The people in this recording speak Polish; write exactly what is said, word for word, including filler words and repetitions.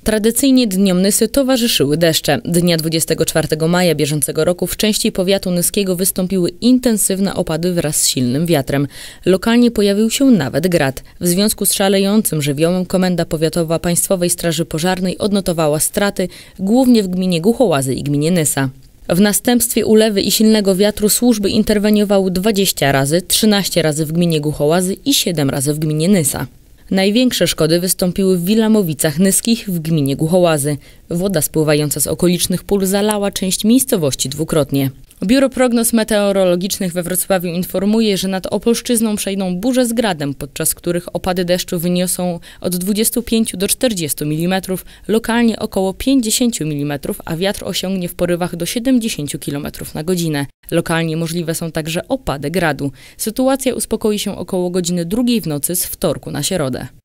Tradycyjnie dniom Nysy towarzyszyły deszcze. Dnia dwudziestego czwartego maja bieżącego roku w części powiatu nyskiego wystąpiły intensywne opady wraz z silnym wiatrem. Lokalnie pojawił się nawet grad. W związku z szalejącym żywiołem Komenda Powiatowa Państwowej Straży Pożarnej odnotowała straty głównie w gminie Głuchołazy i gminie Nysa. W następstwie ulewy i silnego wiatru służby interweniowały dwadzieścia razy, trzynaście razy w gminie Głuchołazy i siedem razy w gminie Nysa. Największe szkody wystąpiły w Wilamowicach Nyskich w gminie Głuchołazy. Woda spływająca z okolicznych pól zalała część miejscowości dwukrotnie. Biuro Prognoz Meteorologicznych we Wrocławiu informuje, że nad Opolszczyzną przejdą burze z gradem, podczas których opady deszczu wyniosą od dwudziestu pięciu do czterdziestu milimetrów, lokalnie około pięćdziesięciu milimetrów, a wiatr osiągnie w porywach do siedemdziesięciu kilometrów na godzinę. Lokalnie możliwe są także opady gradu. Sytuacja uspokoi się około godziny drugiej w nocy z wtorku na środę.